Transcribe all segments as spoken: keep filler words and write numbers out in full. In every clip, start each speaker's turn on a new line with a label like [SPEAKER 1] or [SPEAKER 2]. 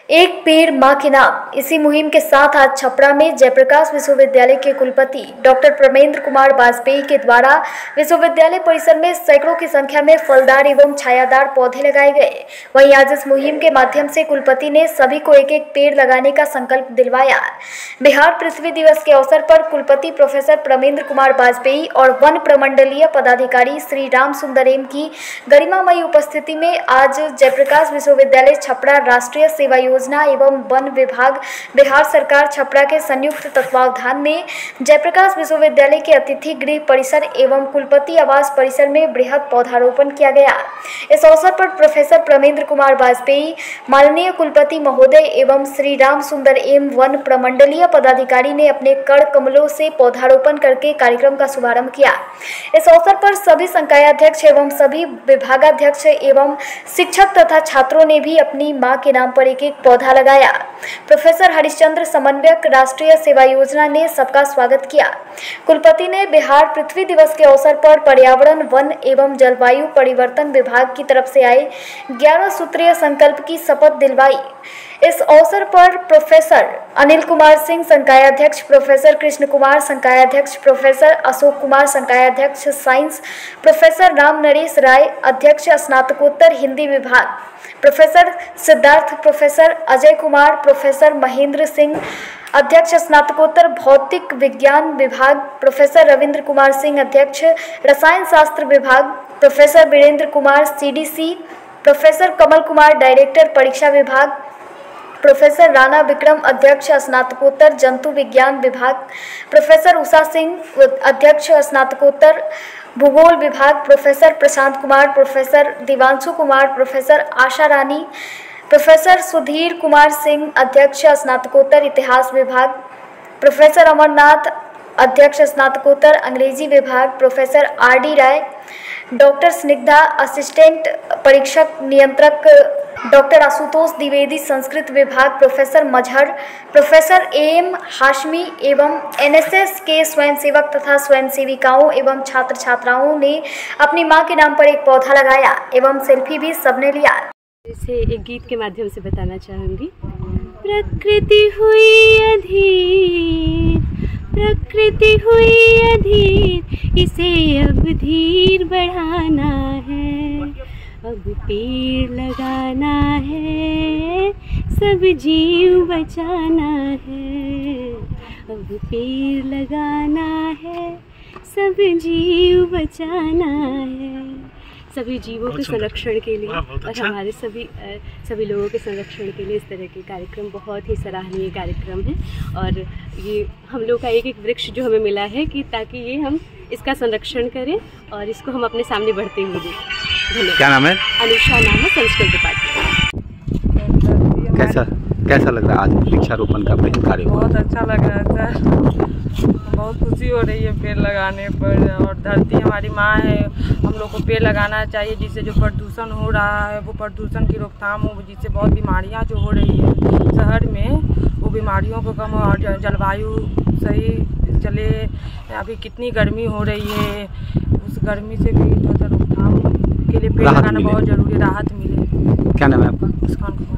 [SPEAKER 1] एक पेड़ मां के नाम। इसी मुहिम के साथ आज छपरा में जयप्रकाश विश्वविद्यालय के कुलपति डॉक्टर प्रमेंद्र कुमार वाजपेयी के द्वारा विश्वविद्यालय परिसर में सैकड़ों की संख्या में फलदार एवं छायादार पौधे लगाए गए। वहीं आज इस मुहिम के माध्यम से कुलपति ने सभी को एक एक पेड़ लगाने का संकल्प दिलवाया। बिहार पृथ्वी दिवस के अवसर पर कुलपति प्रोफेसर प्रमेंद्र कुमार वाजपेयी और वन प्रमंडलीय पदाधिकारी श्री राम सुंदर एम की गरिमामयी उपस्थिति में आज जयप्रकाश विश्वविद्यालय छपरा राष्ट्रीय सेवा योजना एवं वन विभाग बिहार सरकार छपरा के संयुक्त तत्वावधान में जयप्रकाश विश्वविद्यालय के अतिथि गृह परिसर एवं कुलपति आवास परिसर में बृहद पौधारोपण किया गया। इस अवसर पर प्रोफेसर प्रमेंद्र कुमार वाजपेयी, माननीय कुलपति महोदय एवं श्री राम सुंदर एम वन प्रमंडलीय पदाधिकारी ने अपने कड़ कमलों से पौधारोपण करके कार्यक्रम का शुभारंभ किया। इस अवसर पर सभी संकायाध्यक्ष एवं सभी विभागाध्यक्ष एवं शिक्षक तथा छात्रों ने भी अपनी मां के नाम पर एक एक पौधा लगाया। प्रोफेसर हरिश्चंद्र समन्वयक राष्ट्रीय सेवा योजना ने सबका स्वागत किया। कुलपति ने बिहार पृथ्वी दिवस के अवसर पर पर्यावरण, वन एवं जलवायु परिवर्तन विभाग की तरफ से आए ग्यारह सूत्रीय संकल्प की शपथ दिलवाई। इस अवसर पर प्रोफेसर अनिल कुमार सिंह संकायाध्यक्ष, प्रोफेसर कृष्ण कुमार संकायाध्यक्ष, प्रोफेसर अशोक कुमार संकायाध्यक्ष साइंस, प्रोफेसर राम नरेश राय अध्यक्ष स्नातकोत्तर हिंदी विभाग, professor Siddharth, professor Ajay Kumar, professor Mahendra Singh अध्यक्ष स्नातकोत्तर भौतिक विज्ञान विभाग, प्रोफेसर रविंद्र कुमार सिंह अध्यक्ष रसायन शास्त्र विभाग, professor Virendra Kumar CDC, professor Kamal Kumar director परीक्षा विभाग, प्रोफेसर राणा विक्रम अध्यक्ष स्नातकोत्तर जंतु विज्ञान विभाग, प्रोफेसर उषा सिंह अध्यक्ष स्नातकोत्तर भूगोल विभाग, professor Prashant Kumar, professor Divanshu Kumar, professor Asha Rani, professor Sudhir Kumar Singh अध्यक्ष स्नातकोत्तर इतिहास विभाग, प्रोफेसर अमरनाथ अध्यक्ष स्नातकोत्तर अंग्रेजी विभाग, professor R D Rai, doctor Snigdha assistant परीक्षक नियंत्रक, डॉक्टर आशुतोष द्विवेदी संस्कृत विभाग, professor Mazhar, professor M Hashmi एवं एनएसएस के स्वयंसेवक तथा स्वयंसेविकाओं एवं छात्र छात्राओं ने अपनी मां के नाम पर एक पौधा लगाया एवं सेल्फी भी सबने लिया।
[SPEAKER 2] इसे एक गीत के माध्यम से बताना चाहूँगी। प्रकृति हुई अधीर, प्रकृति हुई अधीर, इसे अब धीर बढ़ाना है, अब पेड़ लगाना है, सब जीव बचाना है, अब पेड़ लगाना है, सब जीव बचाना है। सभी जीवों के संरक्षण के लिए और हमारे सभी सभी लोगों के संरक्षण के लिए इस तरह के कार्यक्रम बहुत ही सराहनीय कार्यक्रम है। और ये हम लोग का एक एक वृक्ष जो हमें मिला है कि ताकि ये हम इसका संरक्षण करें और इसको हम अपने सामने बढ़ते हुए देखें।
[SPEAKER 3] क्या नाम है?
[SPEAKER 2] अनुषा नाम है, संस्कृत डिपार्टमेंट।
[SPEAKER 3] कैसा कैसा लग रहा है आज वृक्षारोपण का कार्य?
[SPEAKER 4] बहुत अच्छा लग रहा था, बहुत खुशी हो रही है पेड़ लगाने पर। और धरती हमारी माँ है, हम लोग को पेड़ लगाना चाहिए जिससे जो प्रदूषण हो रहा है वो प्रदूषण की रोकथाम हो, जिससे बहुत बीमारियाँ जो हो रही है शहर में वो बीमारियों को कम, और जलवायु सही चले। अभी कितनी गर्मी हो रही है, उस गर्मी से भी थोड़ा रोकथाम के लिए पेड़ लगाना बहुत जरूरी, राहत मिले।
[SPEAKER 3] क्या नाम है आपका?
[SPEAKER 4] मुस्कान कुमार।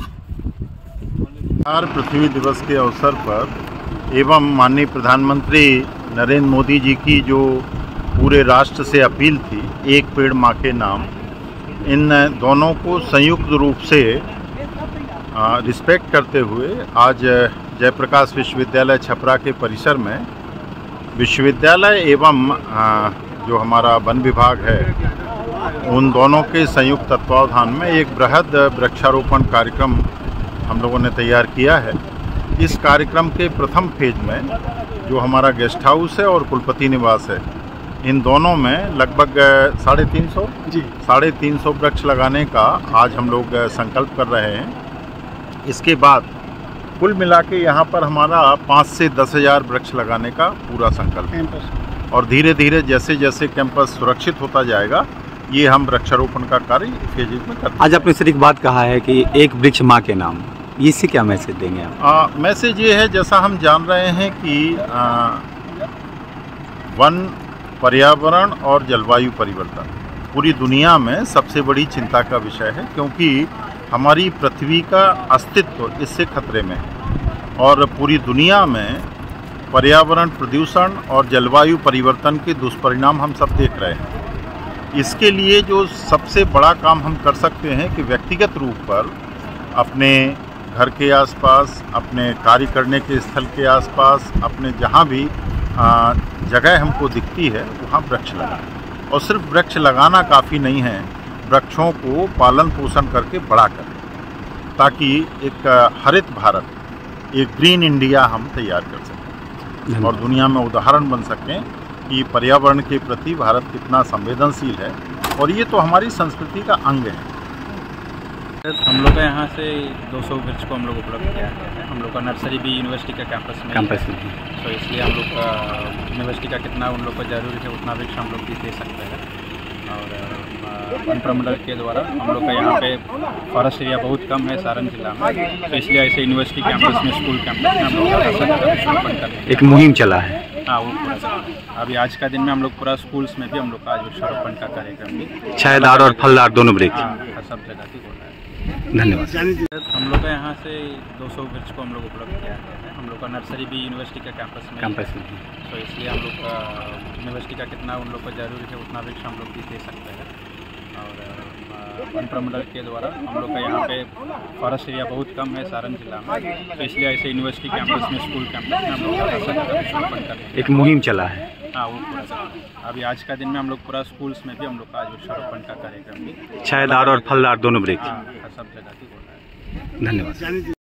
[SPEAKER 5] बिहार पृथ्वी दिवस के अवसर पर एवं माननीय प्रधानमंत्री नरेंद्र मोदी जी की जो पूरे राष्ट्र से अपील थी, एक पेड़ मां के नाम, इन दोनों को संयुक्त रूप से रिस्पेक्ट करते हुए आज जयप्रकाश विश्वविद्यालय छपरा के परिसर में विश्वविद्यालय एवं जो हमारा वन विभाग है उन दोनों के संयुक्त तत्वावधान में एक बृहद वृक्षारोपण कार्यक्रम हम लोगों ने तैयार किया है। इस कार्यक्रम के प्रथम फेज में जो हमारा गेस्ट हाउस है और कुलपति निवास है, इन दोनों में लगभग साढ़े तीन सौ जी साढ़े तीन सौ वृक्ष लगाने का आज हम लोग संकल्प कर रहे हैं। इसके बाद कुल मिला के यहाँ पर हमारा पाँच से दस हज़ार वृक्ष लगाने का पूरा संकल्प है। और धीरे धीरे जैसे जैसे कैंपस सुरक्षित होता जाएगा ये हम वृक्षारोपण का कार्य फेजेज में करते हैं।
[SPEAKER 3] आज आपने सिर्फ बात कहा है कि एक वृक्ष माँ के नाम, इससे क्या मैसेज देंगे आप?
[SPEAKER 5] मैसेज ये है, जैसा हम जान रहे हैं कि आ, वन, पर्यावरण और जलवायु परिवर्तन पूरी दुनिया में सबसे बड़ी चिंता का विषय है, क्योंकि हमारी पृथ्वी का अस्तित्व इससे खतरे में है और पूरी दुनिया में पर्यावरण प्रदूषण और जलवायु परिवर्तन के दुष्परिणाम हम सब देख रहे हैं। इसके लिए जो सबसे बड़ा काम हम कर सकते हैं कि व्यक्तिगत रूप पर अपने घर के आसपास, अपने कार्य करने के स्थल के आसपास, अपने जहाँ भी जगह हमको दिखती है वहाँ वृक्ष लगाएं। और सिर्फ वृक्ष लगाना काफ़ी नहीं है, वृक्षों को पालन पोषण करके बड़ा करें ताकि एक हरित भारत, एक ग्रीन इंडिया हम तैयार कर सकें और दुनिया में उदाहरण बन सकें कि पर्यावरण के प्रति भारत कितना संवेदनशील है। और ये तो हमारी संस्कृति का अंग है।
[SPEAKER 6] हम लोग का यहाँ से दो सौ वृक्ष को हम लोग उपलब्ध किया है। हम लोग का नर्सरी भी यूनिवर्सिटी का कैंपस में
[SPEAKER 3] कैंपस में
[SPEAKER 6] तो इसलिए हम लोग का यूनिवर्सिटी का कितना उन लोग को जरूरी है उतना वृक्ष हम लोग भी दे सकते हैं। और वन प्रमंडल के द्वारा हम लोग का यहाँ पे फॉरेस्ट एरिया बहुत कम है सारण जिला में, तो इसलिए ऐसे यूनिवर्सिटी कैंपस में, स्कूल कैंपस में हम लोग
[SPEAKER 3] एक मुहिम चला है।
[SPEAKER 6] हाँ, वो पूरा अभी आज का दिन में हम लोग पूरा स्कूल्स में भी हम लोग का आज वृक्षारोपण का कार्यक्रम भी
[SPEAKER 3] छायादार और फलदार दोनों वृक्ष
[SPEAKER 6] सब जगह की हो रहा है।
[SPEAKER 3] धन्यवाद।
[SPEAKER 6] हम लोग का यहाँ से दो सौ वृक्ष को हम लोग उपलब्ध किया है। हम लोग का नर्सरी भी यूनिवर्सिटी का कैंपस में
[SPEAKER 3] कैंपस में
[SPEAKER 6] तो इसलिए हम लोग का यूनिवर्सिटी का कितना उन लोग को जरूरी है उतना वृक्ष हम लोग भी दे सकते हैं। और वन प्रमंडल के द्वारा हम लोग का यहाँ पे फॉरेस्ट एरिया बहुत कम है सारण जिला में, तो इसलिए ऐसे यूनिवर्सिटी कैंपस में, स्कूल कैंपस में हम लोग वृक्षारोपण कर
[SPEAKER 3] एक मुहिम चला है।
[SPEAKER 6] हाँ, वो पूरा अभी आज का दिन में हम लोग पूरा स्कूल्स में भी हम लोग का आज वृक्षारोपण का कार्यक्रम भी
[SPEAKER 3] छायादार और फलदार दोनों वृक्ष
[SPEAKER 6] सब जगह की हो रहा है।
[SPEAKER 3] धन्यवाद।